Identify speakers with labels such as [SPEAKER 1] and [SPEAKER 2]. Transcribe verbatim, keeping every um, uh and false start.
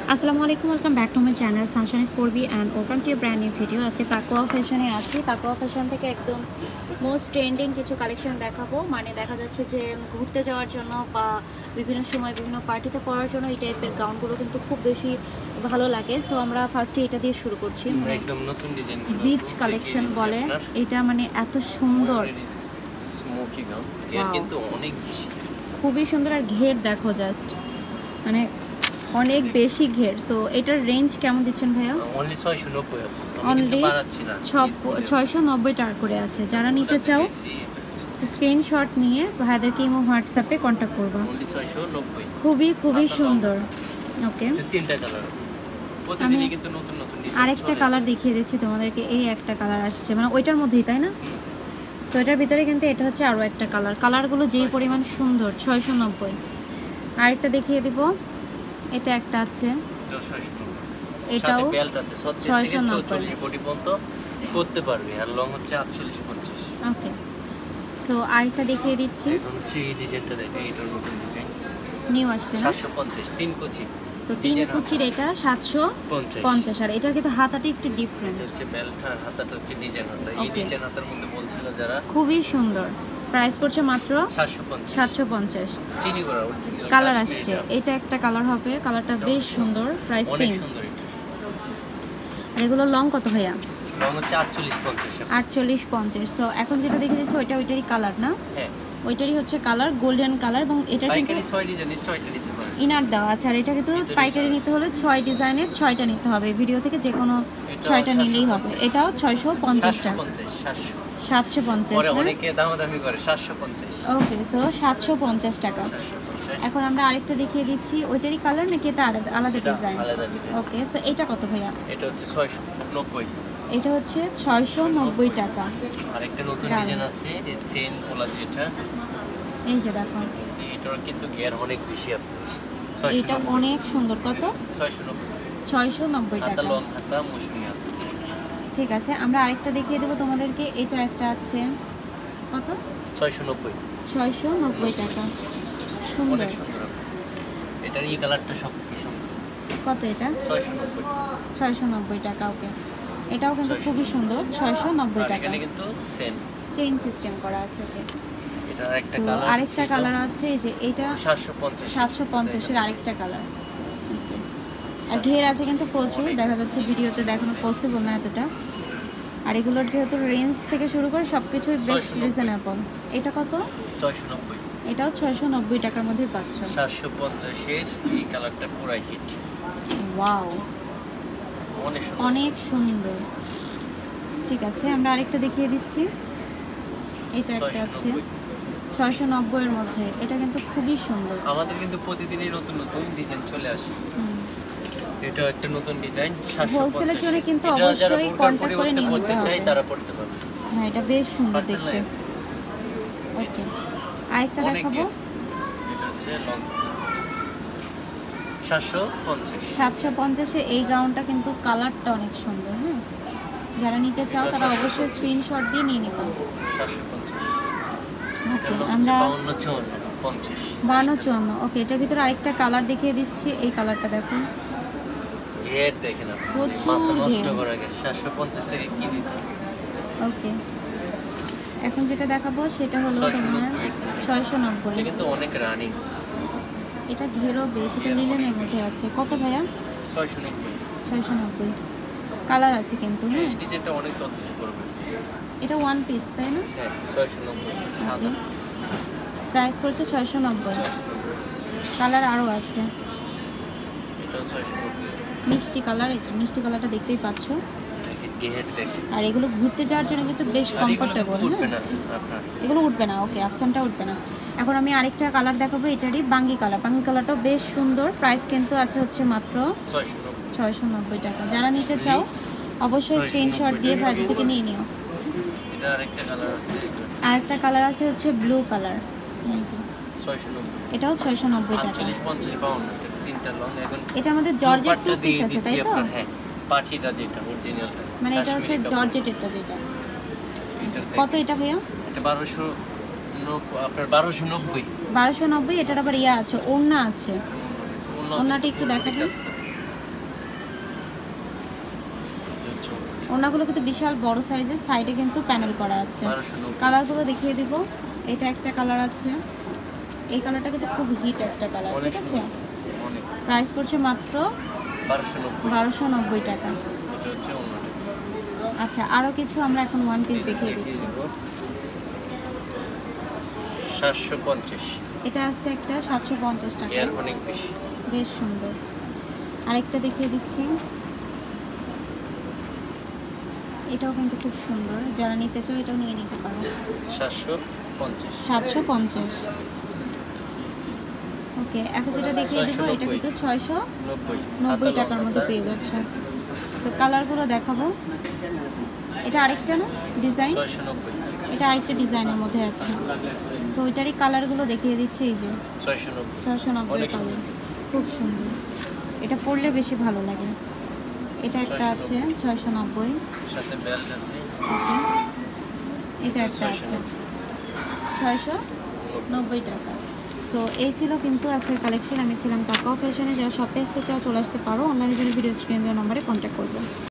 [SPEAKER 1] আসসালামু আলাইকুম, welcome back to my channel sunshine স্পোর্বি and welcome to brand new video. আজকে তাকওয়া ফ্যাশনে আছি। তাকওয়া ফ্যাশন থেকে একদম মোস্ট ট্রেন্ডিং কিছু কালেকশন দেখাবো। মানে দেখা যাচ্ছে যে ঘুরতে যাওয়ার জন্য বা বিভিন্ন সময় বিভিন্ন পার্টিতে পরার জন্য এই টাইপের গাউনগুলো কিন্তু খুব বেশি ভালো লাগে। সো আমরা ফার্স্টে এটা দিয়ে শুরু করছি।
[SPEAKER 2] একদম নতুন ডিজাইন
[SPEAKER 1] বিচ কালেকশন বলে এটা, মানে এত সুন্দর
[SPEAKER 2] স্মোকি গাউন, এর কিন্তু অনেক বেশি,
[SPEAKER 1] খুবই সুন্দর। আর ঘের দেখো, জাস্ট মানে অনেক বেশি ঘের। সো এটার রেঞ্জ কেমন দিচ্ছেন ভাইয়া?
[SPEAKER 2] অনলি ছয়শো নব্বই,
[SPEAKER 1] অনলি ছয়শো নব্বই টাকা করে আছে। যারা নিতে চাও স্ক্রিনশট নিয়ে ভাইয়াদেরকে ইমো হোয়াটসঅ্যাপে কন্ট্যাক্ট করবা।
[SPEAKER 2] অনলি ছয়শো নব্বই,
[SPEAKER 1] খুবই খুবই সুন্দর। ওকে,
[SPEAKER 2] তিনটা কালার, প্রতিদিনই কিন্তু নতুন নতুন ডিজাইন।
[SPEAKER 1] আরেকটা কালার দেখিয়ে দিচ্ছি তোমাদেরকে। এই একটা কালার আসছে, মানে ওইটার মধ্যেই, তাই না? তো এটার ভিতরে কিন্তু এটা হচ্ছে আরও একটা কালার। কালারগুলো যেই পরিমাণ সুন্দর, ছয়শো নব্বই। আরেকটা দেখিয়ে দিব, এটা একটা আছে, এটাও ছয়শো নব্বই
[SPEAKER 2] বডি পর্যন্ত করতে পারবে, আর লং হচ্ছে আটচল্লিশ পঞ্চাশ।
[SPEAKER 1] ওকে, সো আরেকটা দেখিয়ে দিচ্ছি।
[SPEAKER 2] এখন হচ্ছে এই ডিজাইনটা দেখেন, এটার নতুন ডিজাইন
[SPEAKER 1] নিউ আসছে না,
[SPEAKER 2] সাতশো পঞ্চাশ, তিন কুচি।
[SPEAKER 1] তো তিন কুচির এটা সাতশো পঞ্চাশ। আর এটার কিন্তু হাতাটা একটু ডিফারেন্ট,
[SPEAKER 2] এটা হচ্ছে বেল্ট আর হাতাটা হচ্ছে ডিজাইন হাতা। এই ডিজাইন হাতার মধ্যে বলছিল যারা,
[SPEAKER 1] খুবই সুন্দর। প্রাইস পড়ছে মাত্র
[SPEAKER 2] সাতশো পঞ্চাশ। চিনি করা অরিজিনাল
[SPEAKER 1] কালার আসছে, এটা একটা কালার হবে, কালারটা বেশ সুন্দর। প্রাইস
[SPEAKER 2] অনেক সুন্দর এটা।
[SPEAKER 1] আর এগুলো লং কত ভাইয়া?
[SPEAKER 2] লং হচ্ছে আটচল্লিশ পঞ্চাশ।
[SPEAKER 1] আটচল্লিশ পঞ্চাশ। সো এখন যেটা দেখে দিচ্ছি ওইটা ওইটারই কালার না?
[SPEAKER 2] হ্যাঁ,
[SPEAKER 1] ওইটারই হচ্ছে কালার, গোল্ডেন কালার। এবং এটা কিন্তু
[SPEAKER 2] পাইকারি ছয় ডিজাইনের ছয়টা নিতে পারবে,
[SPEAKER 1] ইনার দেওয়া আছে। আর এটা কিন্তু পাইকারি নিতে হলে ছয় ডিজাইনের ছয়টা নিতে হবে। ভিডিও থেকে যে কোনো ছয়টা নিলেই হবে। এটাও ছয়শো পঞ্চাশ টাকা, সাতশো পঞ্চাশ।
[SPEAKER 2] অনেকে দামাদামি করে সাতশো পঞ্চাশ।
[SPEAKER 1] ওকে, সো সাতশো পঞ্চাশ টাকা। এখন আমরা আরেকটা দেখিয়ে দিচ্ছি, ওইটারই কালার নাকি এটা আলাদা আলাদা ডিজাইন? ওকে, সো এটা কত ভাইয়া?
[SPEAKER 2] এটা হচ্ছে ছয়শো নব্বই।
[SPEAKER 1] এটা হচ্ছে ছয়শো নব্বই টাকা।
[SPEAKER 2] আরেকটা নতুন ডিজাইন আছে, এই চেন বলা যেটা,
[SPEAKER 1] এই যে দেখো,
[SPEAKER 2] এটার কিন্তু গিয়ার অনেক বেশি। আপনি
[SPEAKER 1] এটা অনেক সুন্দর। কত?
[SPEAKER 2] ছয়শো নব্বই।
[SPEAKER 1] ছয়শো নব্বই টাকা।
[SPEAKER 2] লং হাতা, মৌসুমী হাতা।
[SPEAKER 1] ঠিক আছে, আমরা আরেকটা দেখিয়ে দেবো তোমাদেরকে। এটা একটা আছে, কত?
[SPEAKER 2] ছয়শো নব্বই।
[SPEAKER 1] ছয়শো নব্বই টাকা। সুন্দর,
[SPEAKER 2] অনেক সুন্দর। এটার এই কালারটা সবথেকে সুন্দর।
[SPEAKER 1] কত এটা?
[SPEAKER 2] ছয়শো নব্বই।
[SPEAKER 1] ছয়শো নব্বই টাকা। ওকে, এটাও কিন্তু খুবই সুন্দর, ছয়শো নব্বই টাকা।
[SPEAKER 2] এখানে কিন্তু সেম
[SPEAKER 1] চেইন সিস্টেম করা আছে। ওকে,
[SPEAKER 2] এটা আরেকটা কালার,
[SPEAKER 1] আরেকটা কালার আছে, এই যে এটা
[SPEAKER 2] সাতশো পঞ্চাশ।
[SPEAKER 1] সাতশো পঞ্চাশ এর আরেকটা কালার। আর ঢের আছে কিন্তু প্রচুর, দেখা যাচ্ছে ভিডিওতে দেখানো পসিবল না এতটা। আর এগুলোর যেহেতু রেঞ্জ থেকে শুরু করে সব কিছুই বেশ রিজনেবল। এটা কত?
[SPEAKER 2] ছয়শো নব্বই।
[SPEAKER 1] এটাও ছয়শো নব্বই টাকার মধ্যে পাচ্ছ।
[SPEAKER 2] সাতশো পঞ্চাশ এর এই কালারটা পুরো হিট।
[SPEAKER 1] ওয়াও,
[SPEAKER 2] অনেক সুন্দর,
[SPEAKER 1] অনেক সুন্দর। ঠিক আছে, আমরা আরেকটা দেখিয়ে দিচ্ছি। এটা একটা আছে ছয়শো নব্বই এর মধ্যে, এটা কিন্তু খুবই সুন্দর।
[SPEAKER 2] আমাদের কিন্তু প্রতিদিনই নতুন নতুন ডিজাইন চলে আসে। এটা একটা নতুন ডিজাইন,
[SPEAKER 1] হোলসেলের জন্য কিন্তু অবশ্যই কন্টাক্ট করে নিতে
[SPEAKER 2] হবে, চাই তারা পড়তে পারবে।
[SPEAKER 1] হ্যাঁ, এটা বেশ সুন্দর দেখতে। ওকে, আরেকটা দেখাবো।
[SPEAKER 2] এটা হচ্ছে লং সাতশো পঞ্চাশ।
[SPEAKER 1] সাতশো পঞ্চাশ এ এই গাউনটা কিন্তু কালারটা অনেক সুন্দর। হ্যাঁ, যারা নিতে চাও তারা অবশ্যই স্ক্রিনশট দিয়ে নিয়ে নিবে।
[SPEAKER 2] সাতশো পঞ্চাশ।
[SPEAKER 1] ওকে, আমরা
[SPEAKER 2] বাউন্ন চুয়ান্ন পঞ্চাশ।
[SPEAKER 1] বাউন্ন চুয়ান্ন। ওকে, এটার ভিতরে আরেকটা কালার দেখিয়ে দিচ্ছি। এই কালারটা দেখুন,
[SPEAKER 2] ঘের দেখেন, মাথা নষ্ট করে গেছে। সাতশো পঞ্চাশ টাকা কি দিচ্ছি।
[SPEAKER 1] ওকে, এখন যেটা দেখাবো সেটা হলো তোমার ছয়শো নব্বই।
[SPEAKER 2] এটা কিন্তু অনেক রানিং,
[SPEAKER 1] এটা ঘেরও বেশ, এটা লিলেনের মধ্যে আছে। কত ভাইয়া?
[SPEAKER 2] ছয়শো নব্বই।
[SPEAKER 1] ছয়শো নব্বই। কালার আছে কিন্তু। হ্যাঁ,
[SPEAKER 2] এই ডিজাইনটা অনেক চলতেছে করবে।
[SPEAKER 1] এটা ওয়ান পিস, তাই না?
[SPEAKER 2] হ্যাঁ, ছয়শো নব্বই। সাদা
[SPEAKER 1] প্রাইস পড়ছে ছয়শো নব্বই। কালার আরও আছে,
[SPEAKER 2] এটা ছয়শো নব্বই।
[SPEAKER 1] মিষ্টি কালার। এই যে মিষ্টি কালারটা দেখতেই পাচ্ছ।
[SPEAKER 2] ঘের দেখেন,
[SPEAKER 1] আর এগুলো ঘুরতে যাওয়ার জন্য কিন্তু বেশ কমফোর্টেবল। এগুলো উঠবে না। ওকে, আফসানটা উঠবে না। এখন আমি আরেকটা কালার দেখাবো, এটারই বাঙ্গি কালার। বাঙ্গি কালারটাও বেশ সুন্দর। প্রাইস কিন্তু আছে হচ্ছে মাত্র ছয়শো নব্বই টাকা। যারা নিতে চাও অবশ্যই স্ক্রিনশট দিয়ে ভাইদের থেকে নিয়ে নিও।
[SPEAKER 2] এটা আরেকটা কালার আছে,
[SPEAKER 1] আরেকটা কালার আছে হচ্ছে ব্লু কালার।
[SPEAKER 2] ছয়শো নব্বই।
[SPEAKER 1] এটাও ছয়শো নব্বই টাকা।
[SPEAKER 2] আটচল্লিশ পঞ্চাশ পাউন্ড। তিনটা লং। এখন
[SPEAKER 1] এটার মধ্যে জর্জেট টু পিস আছে, তাই তো?
[SPEAKER 2] হ্যাঁ, পাটিটা যেটা অরিজিনালটা,
[SPEAKER 1] মানে এটা হচ্ছে জর্জেটেরটা যেটা। কত এটা ভাইয়া?
[SPEAKER 2] এটা বারোশো, আপনার বারোশো নব্বই।
[SPEAKER 1] বারোশো নব্বই। এটার আবার ইয়া আছে, ওড়না আছে। ওড়নাটা একটু দেখাবেন। ওনাগুলো কিন্তু বিশাল বড় সাইজের, সাইডে কিন্তু প্যানেল করা আছে। কালারগুলো দেখিয়ে দিব। এটা একটা কালার আছে, এই কালারটা কিন্তু খুব হিট একটা কালার, ঠিক আছে। প্রাইস পড়ছে মাত্র বারোশো নব্বই টাকা। আচ্ছা, আরও কিছু আমরা এখন ওয়ান পিস দেখিয়ে দিচ্ছি।
[SPEAKER 2] সাতশো পঞ্চাশ,
[SPEAKER 1] এটা আছে একটা সাতশো পঞ্চাশ টাকা,
[SPEAKER 2] অনেক বেশি,
[SPEAKER 1] বেশ সুন্দর। আরেকটা দেখিয়ে দিচ্ছি, এটাও কিন্তু খুব সুন্দর, যারা নিতে চাও এটাও নিয়ে নিতে পারো।
[SPEAKER 2] সাতশো পঞ্চাশ,
[SPEAKER 1] সাতশো পঞ্চাশ। ওকে, এখন যেটা দেখিয়ে দেবো এটা কিন্তু ছয়শো নব্বই টাকার মধ্যে পেয়ে যাচ্ছে। তো কালারগুলো দেখাবো। এটা আরেকটা না ডিজাইন, এটা আরেকটা ডিজাইনের মধ্যে আছে। তো ওইটারই কালারগুলো দেখিয়ে দিচ্ছি, এই যে ছয়শো নব্বই কালার, খুব সুন্দর। এটা পরলে বেশি ভালো লাগে। এটা একটা আছে ছয়শো নব্বই, এটা একটা আছে ছয়শো নব্বই টাকা। সো এই ছিল কিন্তু আজকের কালেকশন। আমি ছিলাম তাকাও ফ্যাশনে। যারা শপে আসতে চাও চলে আসতে পারো, অনলাইনের জন্য ভিডিও স্ক্রিন দেওয়া নম্বরে কন্ট্যাক্ট করবে।